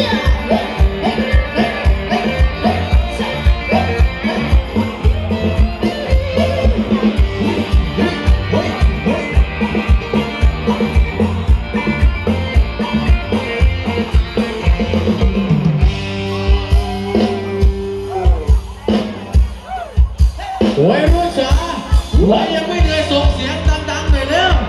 วัยรุ่นจ๋าวัยยังไม่เหนื่อยส่งเสียงดังๆหน่อยเร็ว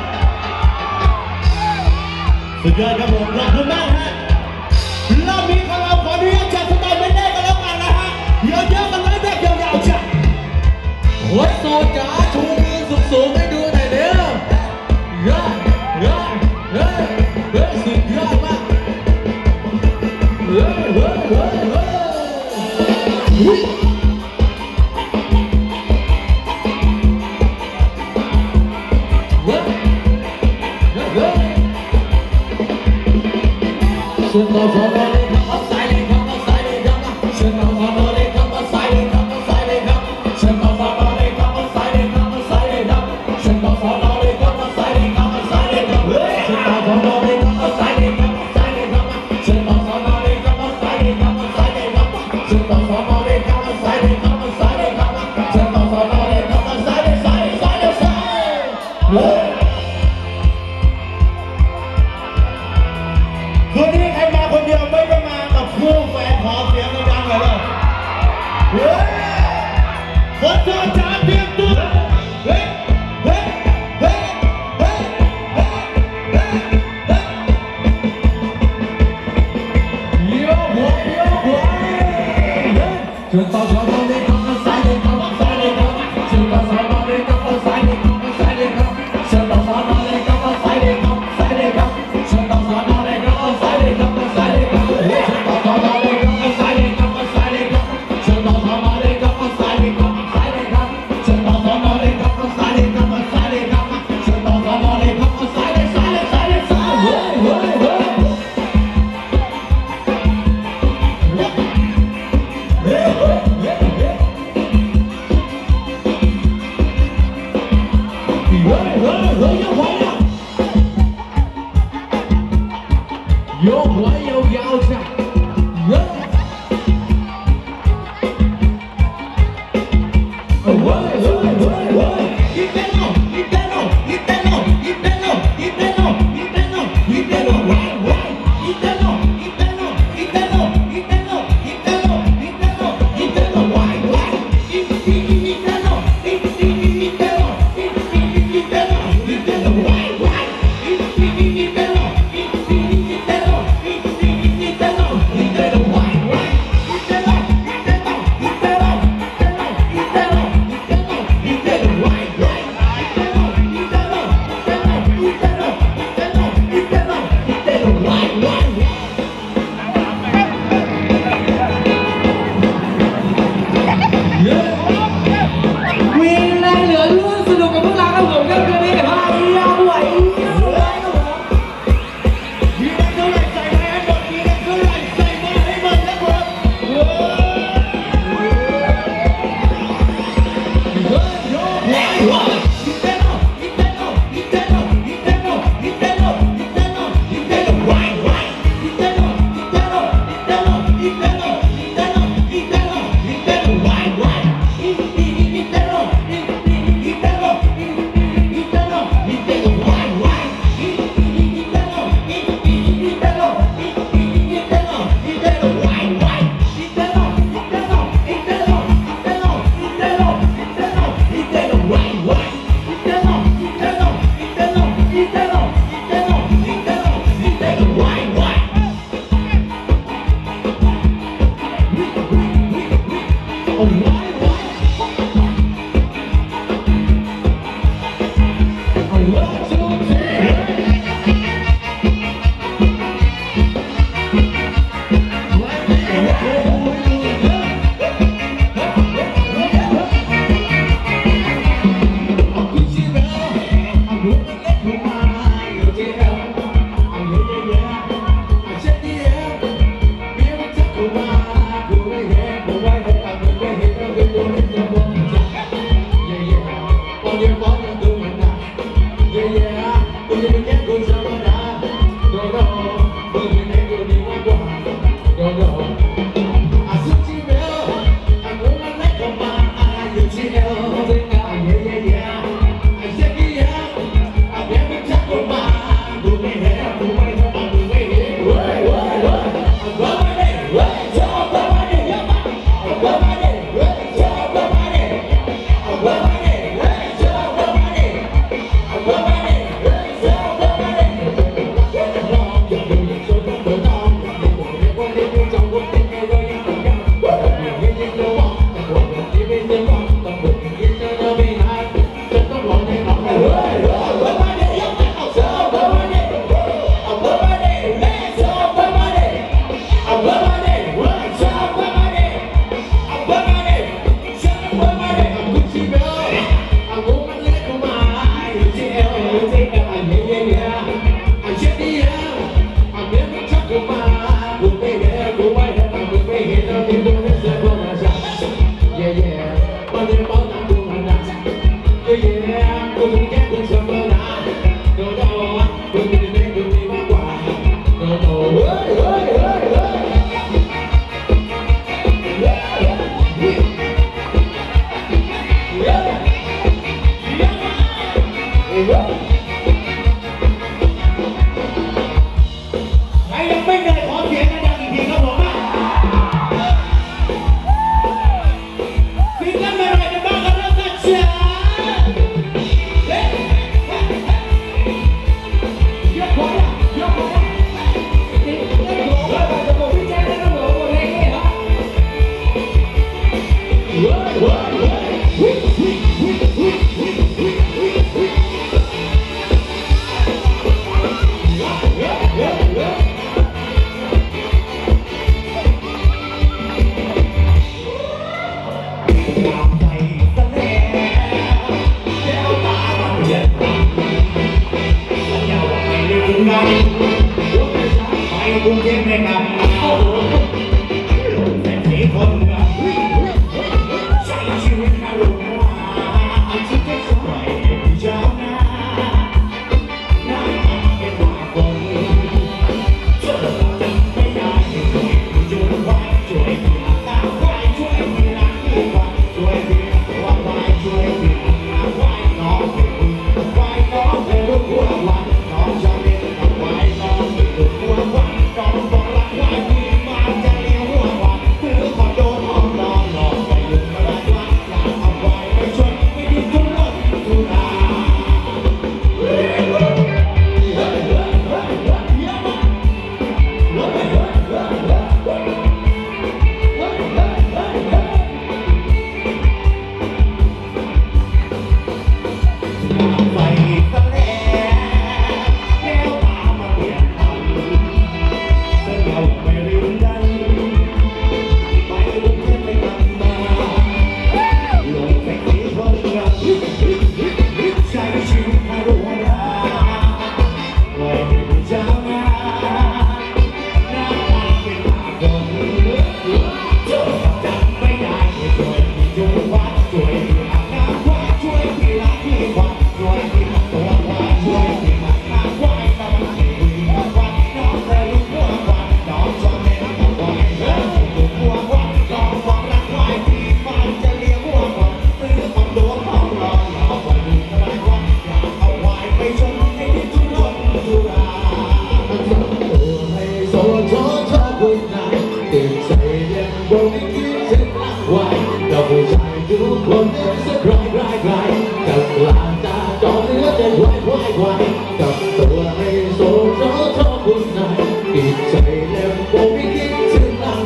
สุดยอดครับผมขอบคุณมากฮะเรามีของเราขออนุญาตจัดสไตล์ไม่ได้กันแล้วกันนะฮะเยอะๆกันเลยแบบยาวๆจ้ะวัยโซจ๋าชูมือสูงๆให้ดูหน่อยเร็วเฮ้ยเฮ้ยเฮ้ยเฮ้ยสุดยอดมากเฮ้ยเฮ้ยเฮ้ยเฮ้ยฉันต้องขอบอกเลยครับเอาใส่เลยครับเอาใส่เลยครับฉันต้องขอบอกเลยครับเอาใส่เลยครับเอาใส่เลยครับฉันต้องขอบอกเลยครับเอาใส่เลยครับเอาใส่เลยครับฉันต้องขอบอกเลยครับเอาใส่เลยครับเอาใส่เลยครับฉันต้องขอบอกเลยครับเอาใส่เลยครับเอาใส่เลยครับฉันต้องขอบอกเลยครับเอาใส่เลยครับเอาใส่เลยครับฉันต้องขอบอกเลยครับเอาใส่เลยครับเอาใส่เลยครับฉันต้องขอบอกเลยครับเอาใส่เลยใส่ใส่ใส่คืนนี้ใครมาคนเดียวไม่ได้มากับคู่แฟนขอเสียงดังๆเลยเลยเฮ้ยคนโสดจ๋าเตรียมตัวเฮ้ยเฮ้ยเฮ้ยเฮ้ยเฮ้ยเฮ้ยเฮ้ยโย่หัวโย่หัวฉันต้องขอบอกเลยครับเอาใส่เลยครับเอาใส่เลยครับฉันต้องขอบอกเลยครับเอาใส่เลยครับเอาใส่เลยครับฉันต้องขอบอกเลยครับเอาใส่เลยครับใส่เลยครับฉันต้องขอบอกเลยครับเอาใส่เลยครับเอาใส่เลยครับฉันต้องขอบอกเลยครับเอาใส่เลยครับเอาใส่เลยครับฉันต้องขอบอกเลยครับเอาใส่เลยครับเอาใส่เลยครับฉันต้องขอบอกเลยครับเอาใส่เลยครับเอาใส่เลยครับฉันต้องขอบอกเลยครับเอาใส่เลยใส่เลยใส่เลยใส่เฮ้ยเฮ้ยเฮ้ยเฮ้ย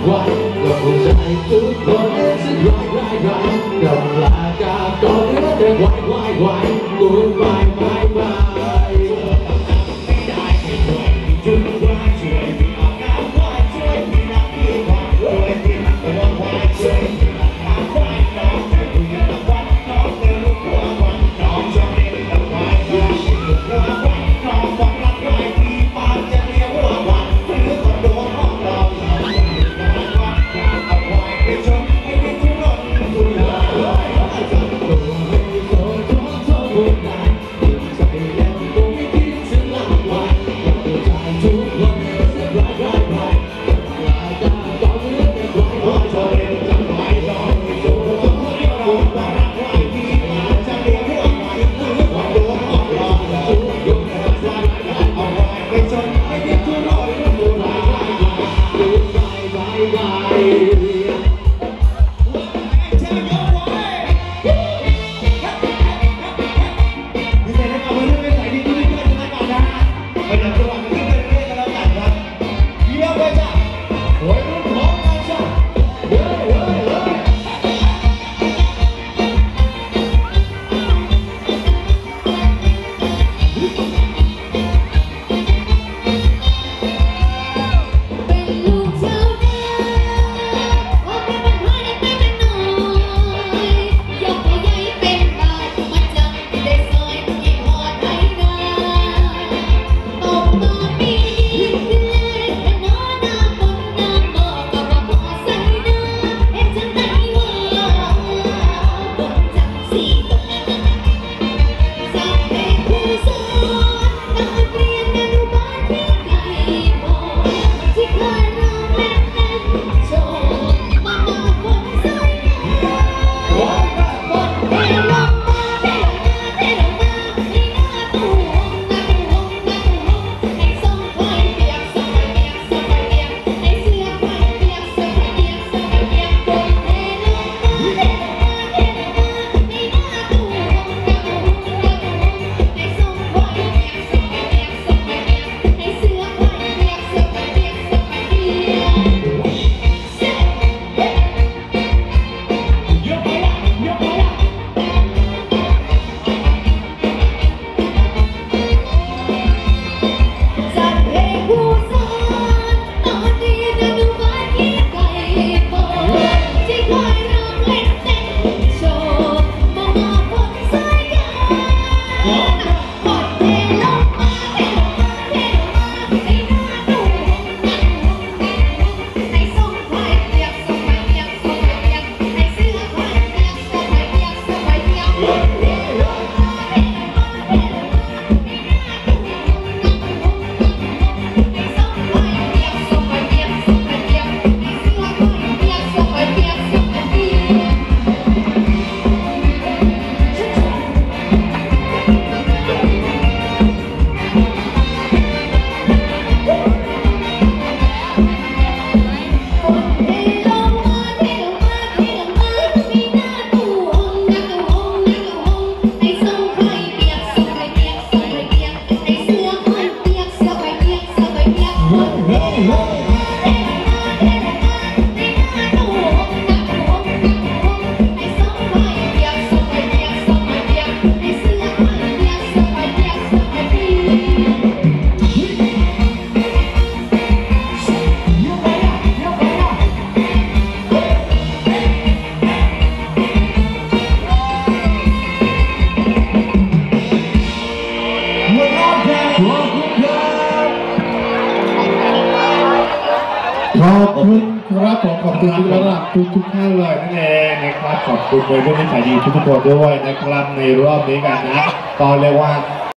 ไหวก็คงใจทุกคนฉันไหวกับลากาก่อนเรื่องแต่ไหวกูไหวไม่ได้ให้ช่วยจุดไหวช่วยมีอาการไหวช่วยมีนักเรียนไหวช่วยมีนักเรียนไหวช่วยมีนักการไหวน้องแต่กูยังต้องไหวน้องแต่ลูกหัวไหวน้องชอบเล่นกับไหวน้องชิลูกหัวไหวน้องฟังรักไหวที่ปากจะเรียกหัวไหวหรือคนโดนห้องเราเอาไหวไปชมให้ได้ทุกคนทุกอย่างตัวให้โตโตได้ใจเล่นกูไม่คิดจะละไหวตัวใจทุกคนจะไหวลาตาก่อนเรื่องแต่ไหวชอบเล่นกับไหวน้องไม่โตน้องฟังรักไหวที่ปากจะเรียกหัวไหวหรือคนโดนห้องเราทุกอย่างเอาไหวไปชมให้ได้ทุกคนทุกอย่างขอบคุณครับผมขอบคุณทุกท่านทุกท่านเลยนั่นเองนะครับขอบคุณมวยผู้ที่ขายดีทุกคนด้วยนะครับในรอบนี้กันนะก็เรียกว่า